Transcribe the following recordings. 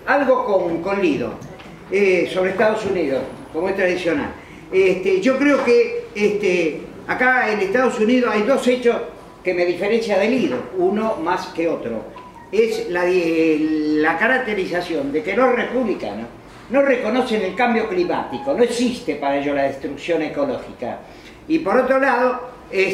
algo con Lido, sobre Estados Unidos, como es tradicional. Yo creo que acá en Estados Unidos hay dos hechos que me diferencian de Lido, uno más que otro. Es la caracterización de que los republicanos no reconocen el cambio climático, no existe para ellos la destrucción ecológica. Y por otro lado,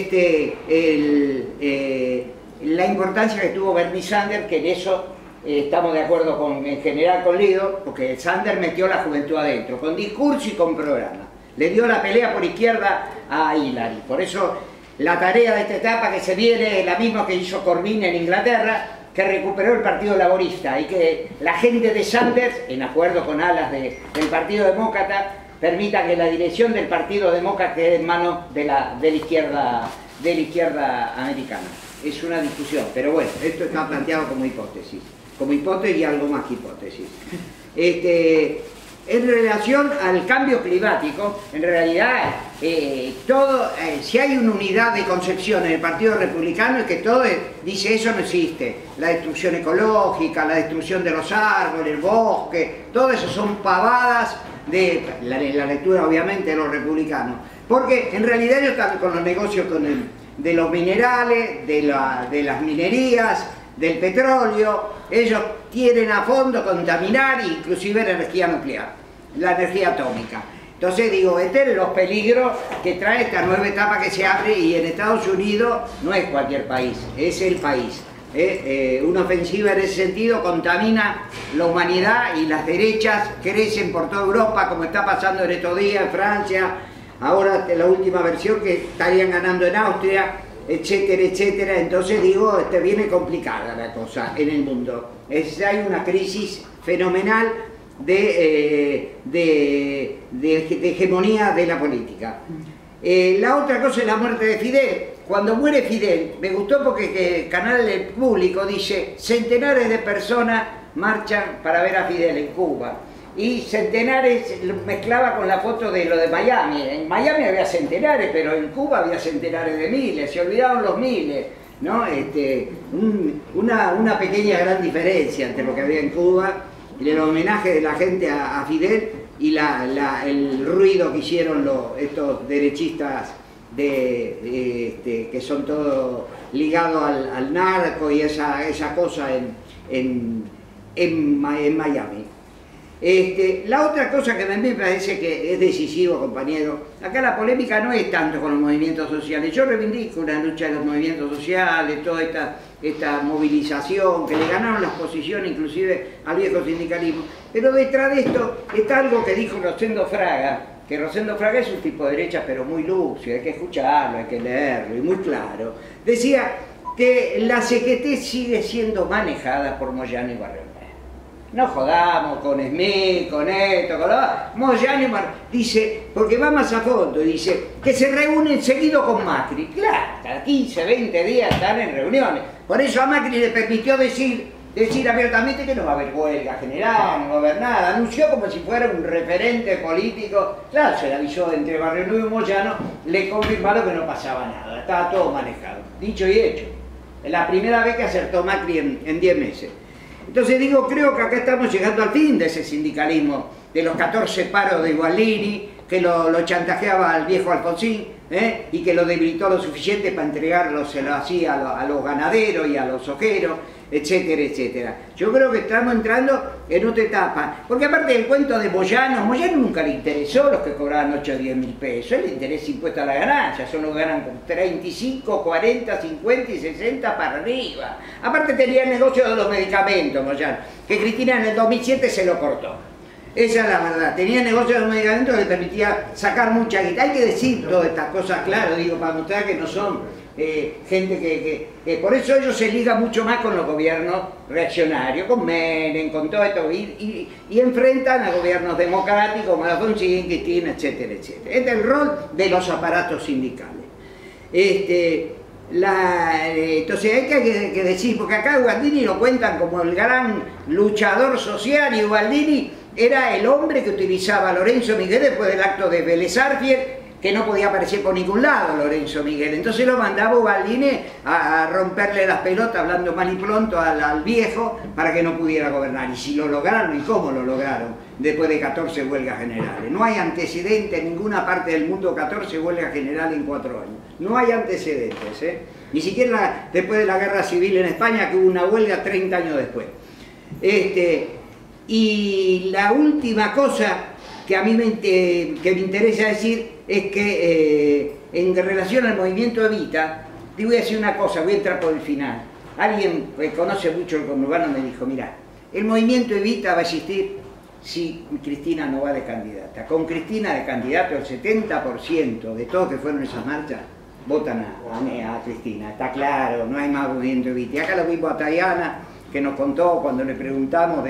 la importancia que tuvo Bernie Sanders, que en eso estamos de acuerdo en general con Lido, porque Sanders metió la juventud adentro, con discurso y con programa. Le dio la pelea por izquierda a Hillary. Por eso la tarea de esta etapa que se viene es la misma que hizo Corbyn en Inglaterra, que recuperó el Partido Laborista y que la gente de Sanders, en acuerdo con alas del Partido Demócrata, permita que la dirección del Partido Demócrata quede en manos de la izquierda americana. Es una discusión, pero bueno, esto está planteado como hipótesis y algo más que hipótesis. En relación al cambio climático, en realidad, si hay una unidad de concepción en el Partido Republicano, es que todo dice eso no existe. La destrucción ecológica, la destrucción de los árboles, el bosque, todo eso son pavadas de la lectura, obviamente, de los republicanos. Porque en realidad ellos están con los negocios de los minerales, de las minerías, del petróleo. Ellos quieren a fondo contaminar, inclusive la energía nuclear, la energía atómica. Entonces digo, este es los peligros que trae esta nueva etapa que se abre, y en Estados Unidos no es cualquier país, es el país. Una ofensiva en ese sentido contamina la humanidad, y las derechas crecen por toda Europa, como está pasando en estos días en Francia, ahora la última versión que estarían ganando en Austria, etcétera, etcétera. Entonces digo, viene complicada la cosa en el mundo. Hay una crisis fenomenal de hegemonía de la política. La otra cosa es la muerte de Fidel. Cuando muere Fidel, me gustó porque el canal público dice: centenares de personas marchan para ver a Fidel en Cuba. Y centenares mezclaba con la foto de lo de Miami. En Miami había centenares, pero en Cuba había centenares de miles, se olvidaron los miles, ¿no? Una pequeña gran diferencia entre lo que había en Cuba y el homenaje de la gente a Fidel y el ruido que hicieron estos derechistas que son todos ligados al narco y esa cosa en Miami. La otra cosa que a mí me parece que es decisivo, compañero, acá la polémica no es tanto con los movimientos sociales. Yo reivindico la lucha de los movimientos sociales, toda esta movilización, que le ganaron las posiciones inclusive al viejo sindicalismo, pero detrás de esto está algo que dijo Rosendo Fraga, que Rosendo Fraga es un tipo de derecha pero muy lúcido, hay que escucharlo, hay que leerlo, y muy claro. Decía que la CGT sigue siendo manejada por Moyano y Barrio. No jodamos con Smith, con esto, con lo otro. Moyano dice, porque va más a fondo, dice que se reúnen seguido con Macri. Claro, cada 15, 20 días están en reuniones. Por eso a Macri le permitió decir abiertamente que no va a haber huelga general, no va a haber nada. Anunció como si fuera un referente político. Claro, se le avisó entre Barrio Nuevo y Moyano, le confirmaron que no pasaba nada, estaba todo manejado. Dicho y hecho. Es la primera vez que acertó Macri en 10 meses. Entonces digo, creo que acá estamos llegando al fin de ese sindicalismo, de los 14 paros de Gualdini, que lo chantajeaba al viejo Alfonsín, y que lo debilitó lo suficiente para entregarlo, se lo hacía a los ganaderos y a los ojeros, etcétera, etcétera. Yo creo que estamos entrando en otra etapa, porque aparte del cuento de Moyano nunca le interesó los que cobraban 8 o 10 mil pesos, él le interesa impuesto a la ganancia, son los que ganan con 35, 40, 50 y 60 para arriba. Aparte tenía el negocio de los medicamentos, Moyano, que Cristina en el 2007 se lo cortó. Esa es la verdad, tenía negocio de los medicamentos que le permitía sacar mucha guita. Hay que decir todas estas cosas, claro, digo, para mostrar que no son gente que por eso ellos se ligan mucho más con los gobiernos reaccionarios, con Menem, con todo esto, y enfrentan a gobiernos democráticos como Alfonsín, Cristina, etcétera, etcétera. Este es el rol de los aparatos sindicales. Entonces hay que decir, porque acá Gualdini lo cuentan como el gran luchador social, y Gualdini era el hombre que utilizaba a Lorenzo Miguel después del acto de Vélez Sarsfield que no podía aparecer por ningún lado Lorenzo Miguel. Entonces lo mandaba Ubaldini a romperle las pelotas, hablando mal y pronto, al viejo, para que no pudiera gobernar. Y si lo lograron, ¿y cómo lo lograron? Después de 14 huelgas generales. No hay antecedentes en ninguna parte del mundo, 14 huelgas generales en 4 años. No hay antecedentes, ¿eh? Ni siquiera después de la guerra civil en España, que hubo una huelga 30 años después. Y la última cosa que a mí me interesa decir es que en relación al movimiento Evita, te voy a decir una cosa, voy a entrar por el final. Alguien que conoce mucho el conurbano me dijo, mira, el movimiento Evita va a existir si Cristina no va de candidata. Con Cristina de candidato, el 70% de todos que fueron a esas marchas votan a Cristina, está claro, no hay más movimiento Evita. Y acá lo vimos a Tayana, que nos contó cuando le preguntamos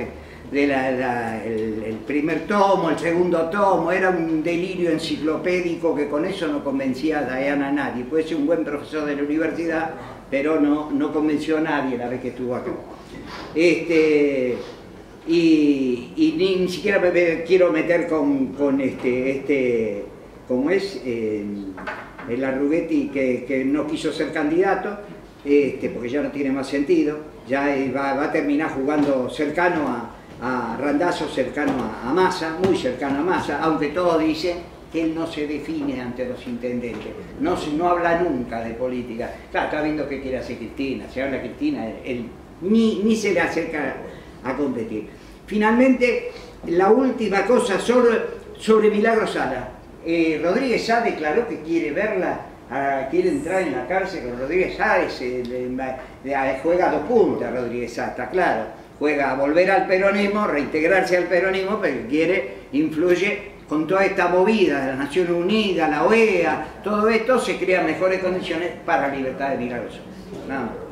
el primer tomo, el segundo tomo, era un delirio enciclopédico que con eso no convencía a Tayana a nadie. Puede ser un buen profesor de la universidad, pero no convenció a nadie la vez que estuvo acá. Y ni siquiera me quiero meter con como es el Arrughetti que no quiso ser candidato, porque ya no tiene más sentido, ya va a terminar jugando cercano a Randazzo, cercano a Massa, muy cercano a Massa, aunque todos dicen que él no se define ante los intendentes, no habla nunca de política. Claro, está viendo qué quiere hacer Cristina, si habla Cristina, él ni se le acerca a competir. Finalmente, la última cosa sobre Milagro Sala. Rodríguez Sá declaró que quiere verla, quiere entrar en la cárcel con Rodríguez Sá, juega 2 puntas Rodríguez Sá, está claro, juega a volver al peronismo, reintegrarse al peronismo, pero influye con toda esta movida de las Naciones Unidas, la OEA, todo esto se crean mejores condiciones para la libertad de Milagro Sá. Nada más.